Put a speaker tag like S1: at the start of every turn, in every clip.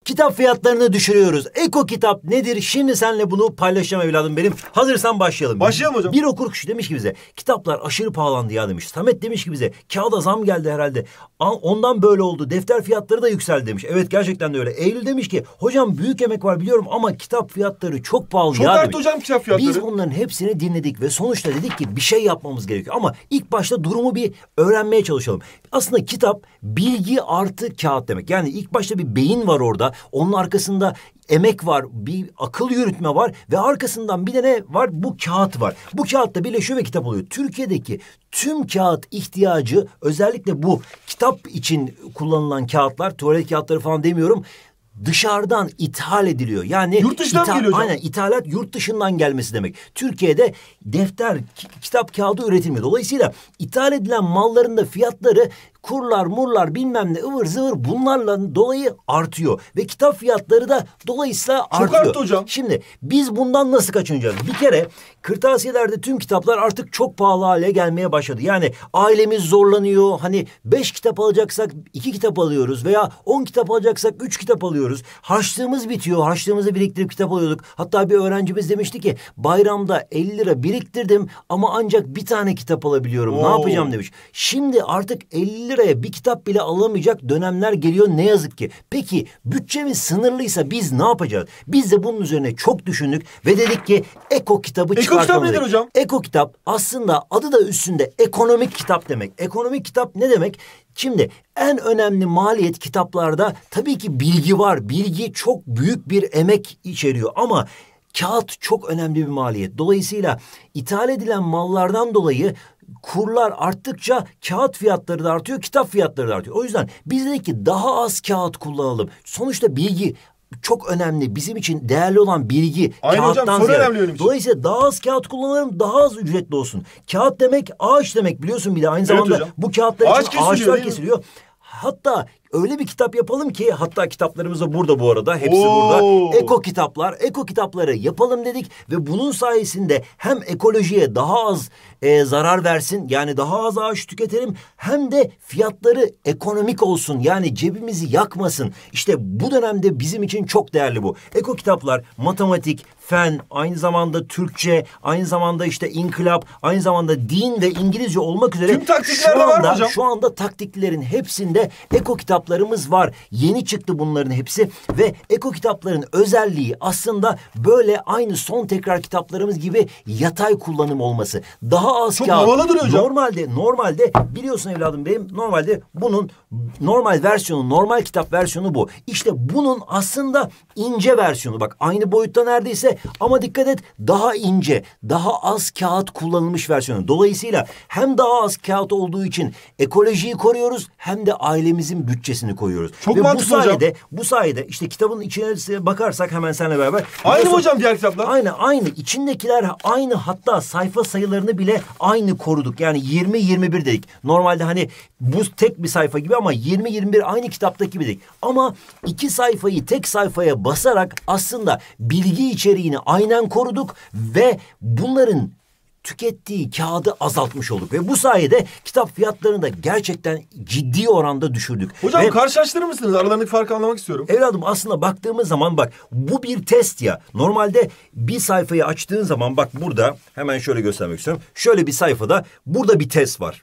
S1: Kitap fiyatlarını düşürüyoruz. Eko kitap nedir? Şimdi seninle bunu paylaşacağım evladım benim. Hazırsan başlayalım.
S2: Başlayalım hocam.
S1: Bir okur kişi demiş ki bize, kitaplar aşırı pahalandı ya demiş. Samet demiş ki bize, kağıda zam geldi herhalde. Ondan böyle oldu. Defter fiyatları da yükseldi demiş. Evet, gerçekten de öyle. Eylül demiş ki, hocam büyük emek var biliyorum ama kitap fiyatları çok pahalı
S2: çok
S1: ya demiş.
S2: Çok arttı hocam kitap fiyatları.
S1: Biz bunların hepsini dinledik ve sonuçta dedik ki bir şey yapmamız gerekiyor. Ama ilk başta durumu bir öğrenmeye çalışalım. Aslında kitap bilgi artı kağıt demek. Yani ilk başta bir beyin var orada. Onun arkasında emek var, bir akıl yürütme var ve arkasından bir de ne var? Bu kağıt var. Bu kağıt da birleşiyor ve kitap oluyor. Türkiye'deki tüm kağıt ihtiyacı, özellikle bu kitap için kullanılan kağıtlar, tuvalet kağıtları falan demiyorum, dışarıdan ithal ediliyor. Yani
S2: yurt dışından geliyor hocam.
S1: Aynen, ithalat yurt dışından gelmesi demek. Türkiye'de defter, kitap kağıdı üretilmiyor. Dolayısıyla ithal edilen malların da fiyatları, kurlar, murlar, bilmem ne, ıvır zıvır, bunlarla dolayı artıyor. Ve kitap fiyatları da dolayısıyla artıyor.
S2: Çok arttı hocam.
S1: Şimdi biz bundan nasıl kaçınacağız? Bir kere kırtasiyelerde tüm kitaplar artık çok pahalı hale gelmeye başladı. Yani ailemiz zorlanıyor. Hani 5 kitap alacaksak 2 kitap alıyoruz veya 10 kitap alacaksak 3 kitap alıyoruz. Harçlığımız bitiyor. Harçlığımızı biriktirip kitap alıyorduk. Hatta bir öğrencimiz demişti ki, bayramda 50 lira biriktirdim ama ancak bir tane kitap alabiliyorum. Ne yapacağım demiş. Şimdi artık 50 liraya bir kitap bile alamayacak dönemler geliyor ne yazık ki. Peki bütçemiz sınırlıysa biz ne yapacağız? Biz de bunun üzerine çok düşündük ve dedik ki eko kitabı çıkartalım.
S2: Eko kitap nedir hocam?
S1: Eko kitap aslında adı da üstünde, ekonomik kitap demek. Ekonomik kitap ne demek? Şimdi en önemli maliyet kitaplarda tabii ki bilgi var. Bilgi çok büyük bir emek içeriyor ama kağıt çok önemli bir maliyet. Dolayısıyla ithal edilen mallardan dolayı kurlar arttıkça kağıt fiyatları da artıyor, kitap fiyatları da artıyor. O yüzden biz dedik ki daha az kağıt kullanalım. Sonuçta bilgi çok önemli. Bizim için değerli olan bilgi.
S2: Aynen
S1: kağıttan
S2: hocam,
S1: ziyade. Dolayısıyla daha az kağıt kullanalım, daha az ücretli olsun. Kağıt demek ağaç demek, biliyorsun bir de aynı zamanda
S2: hocam.
S1: Bu kağıtlar için ağaçlar kesiliyor. Hatta öyle bir kitap yapalım ki, hatta kitaplarımız da burada bu arada. Hepsi burada. Eko kitaplar. Eko kitapları yapalım dedik ve bunun sayesinde hem ekolojiye daha az zarar versin, yani daha az ağaç tüketelim, hem de fiyatları ekonomik olsun, yani cebimizi yakmasın. İşte bu dönemde bizim için çok değerli bu. Eko kitaplar matematik, fen, aynı zamanda Türkçe, aynı zamanda işte inkılap, aynı zamanda din ve İngilizce olmak üzere
S2: tüm taktiklerde var mı hocam?
S1: Şu anda taktiklerin hepsinde eko kitaplarımız var. Yeni çıktı bunların hepsi ve eko kitapların özelliği aslında böyle aynı son tekrar kitaplarımız gibi yatay kullanım olması. Daha az
S2: çok
S1: kağıt.
S2: havalı duruyor hocam.
S1: Normalde biliyorsun evladım benim, normalde bunun normal versiyonu, normal kitap versiyonu bu. İşte bunun aslında ince versiyonu. Bak aynı boyutta neredeyse ama dikkat et, daha ince, daha az kağıt kullanılmış versiyonu. Dolayısıyla hem daha az kağıt olduğu için ekolojiyi koruyoruz hem de ailemizin bütçesini koyuyoruz.
S2: Çok
S1: ve
S2: mantıklı hocam.
S1: Bu sayede işte kitabın içine bakarsak hemen seninle beraber.
S2: Aynı mı hocam diğer kitaplar?
S1: Aynı. İçindekiler aynı, hatta sayfa sayılarını bile aynı koruduk. Yani 20-21 dedik. Normalde hani bu tek bir sayfa gibi ama 20-21 aynı kitaptaki gibi dedik. Ama 2 sayfayı tek sayfaya basarak aslında bilgi içeriğini aynen koruduk ve bunların tükettiği kağıdı azaltmış olduk. Ve bu sayede kitap fiyatlarını da gerçekten ciddi oranda düşürdük.
S2: Hocam karşılaştırır mısınız? Aralarındaki farkı anlamak istiyorum.
S1: Evladım aslında baktığımız zaman bak, bu bir test ya. Normalde bir sayfayı açtığın zaman bak, burada hemen şöyle göstermek istiyorum. Şöyle bir sayfada burada bir test var.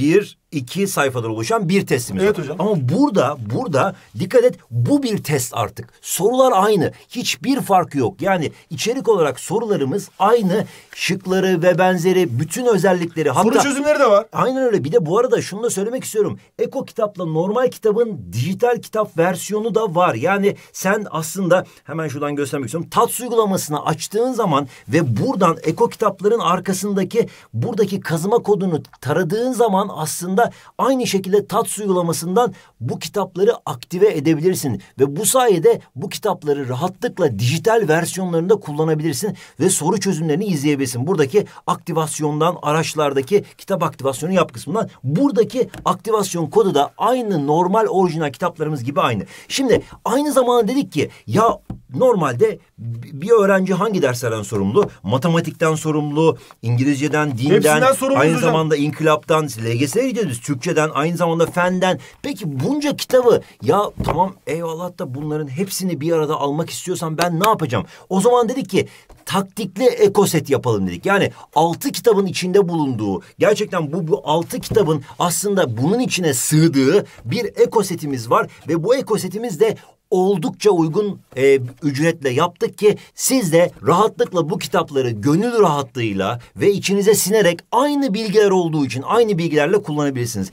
S1: 1-2 sayfadan oluşan bir testimiz var.
S2: Hocam.
S1: Ama burada dikkat et, bu bir test artık. Sorular aynı. Hiçbir farkı yok. Yani içerik olarak sorularımız aynı. Şıkları ve benzeri bütün özellikleri.
S2: Soru çözümleri de var.
S1: Aynen öyle. Bir de bu arada şunu da söylemek istiyorum. Eko kitapla normal kitabın dijital kitap versiyonu da var. Yani sen aslında hemen şuradan göstermek istiyorum. TATS uygulamasını açtığın zaman ve buradan eko kitapların arkasındaki buradaki kazıma kodunu taradığın zaman aslında aynı şekilde TATS uygulamasından bu kitapları aktive edebilirsin. Ve bu sayede bu kitapları rahatlıkla dijital versiyonlarında kullanabilirsin ve soru çözümlerini izleyebilirsin. Buradaki aktivasyondan, araçlardaki kitap aktivasyonu yap kısmından buradaki aktivasyon kodu da aynı normal orijinal kitaplarımız gibi aynı. Şimdi aynı zamanda dedik ki ya normalde bir öğrenci hangi derslerden sorumlu? Matematikten sorumlu, İngilizceden, dinden, aynı zamanda inkılaptan, LGS'ye gideceğiz, Türkçeden, aynı zamanda fenden. Peki bunca kitabı ya tamam eyvallah da bunların hepsini bir arada almak istiyorsan ben ne yapacağım? O zaman dedik ki taktikli ekoset yapalım dedik. Yani 6 kitabın içinde bulunduğu, gerçekten bu 6 kitabın aslında bunun içine sığdığı bir ekosetimiz var ve bu ekosetimiz de oldukça uygun ücretle yaptık ki siz de rahatlıkla bu kitapları gönül rahatlığıyla ve içinize sinerek aynı bilgiler olduğu için aynı bilgilerle kullanabilirsiniz.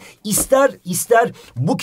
S1: İster bu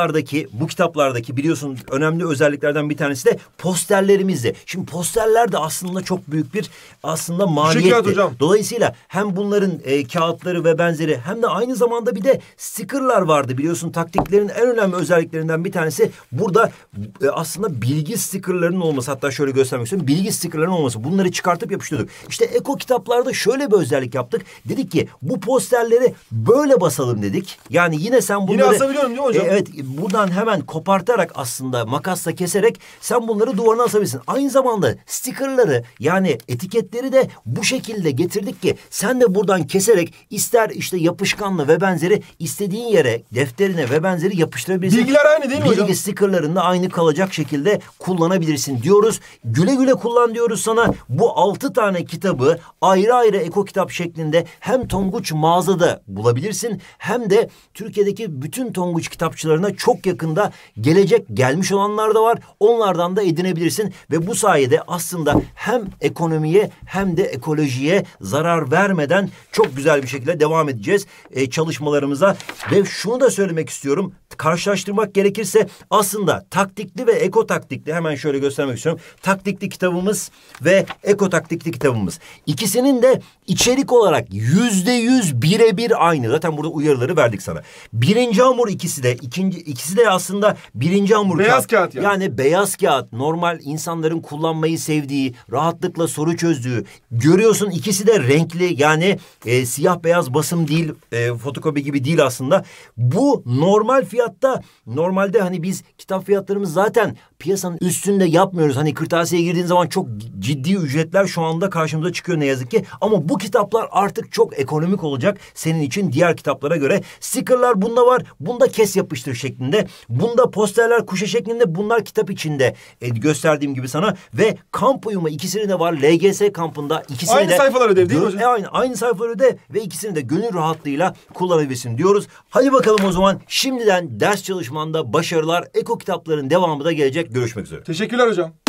S1: kitaplardaki biliyorsun önemli özelliklerden bir tanesi de posterlerimizdi. Şimdi posterler de aslında çok büyük bir aslında maliyetti. Dolayısıyla hem bunların kağıtları ve benzeri hem de aynı zamanda bir de stickerlar vardı. Biliyorsun taktiklerin en önemli özelliklerinden bir tanesi burada aslında bilgi stickerlarının olması, hatta şöyle göstermek istiyorum. Bilgi stickerlarının olması. Bunları çıkartıp yapıştırdık. İşte Eko kitaplarda şöyle bir özellik yaptık. Dedik ki bu posterleri böyle basalım dedik. Yani yine sen bunları...
S2: Yine asabiliyorum değil mi hocam?
S1: Evet. Buradan hemen kopartarak aslında makasla keserek sen bunları duvarına asabilirsin. Aynı zamanda stickerları yani etiketleri de bu şekilde getirdik ki sen de buradan keserek ister işte yapışkanla ve benzeri istediğin yere, defterine ve benzeri yapıştırabilirsin.
S2: Bilgiler aynı değil mi hocam?
S1: Bilgi stickerlarını da aynı kalacak şekilde kullanabilirsin diyoruz. Güle güle kullan diyoruz sana. Bu 6 tane kitabı ayrı ayrı eko kitap şeklinde hem Tonguç mağazada bulabilirsin hem de Türkiye'deki bütün Tonguç kitapçılarına çok yakında gelmiş olanlar da var. Onlardan da edinebilirsin ve bu sayede aslında hem ekonomiye hem de ekolojiye zarar vermeden çok güzel bir şekilde devam edeceğiz çalışmalarımıza. Ve şunu da söylemek istiyorum. Karşılaştırmak gerekirse aslında taktikli ve eko taktikli, hemen şöyle göstermek istiyorum. Taktikli kitabımız ve eko taktikli kitabımız. İkisinin de içerik olarak %100 birebir aynı. Zaten burada uyarıları verdik sana. Birinci hamur ikisi de aslında birinci hamur
S2: beyaz kağıt
S1: yani beyaz kağıt, normal insanların kullanmayı sevdiği, rahatlıkla soru çözdüğü. Görüyorsun ikisi de renkli, yani siyah beyaz basım değil, fotokopi gibi değil aslında. Bu normal fiyatta, normalde hani biz kitap fiyatlarımız zaten piyasanın üstünde yapmıyoruz. Hani kırtasiyeye girdiğin zaman çok ciddi ücretler şu anda karşımıza çıkıyor ne yazık ki. Ama bu kitaplar artık çok ekonomik olacak senin için diğer kitaplara göre. Stickerlar bunda var. Bunda kes yapıştır şeklinde. Bunda posterler kuşe şeklinde. Bunlar kitap içinde gösterdiğim gibi sana. Ve kamp uyumu ikisini de var. LGS kampında ikisini
S2: aynı
S1: de...
S2: sayfalar ödev değil mi hocam?
S1: Aynı sayfalar ödev ve ikisini de gönül rahatlığıyla kullanabilirsin diyoruz. Hadi bakalım o zaman. Şimdiden ders çalışmanda başarılar. Eko kitapların devamı da gelecek. Görüşmek üzere.
S2: Teşekkürler hocam.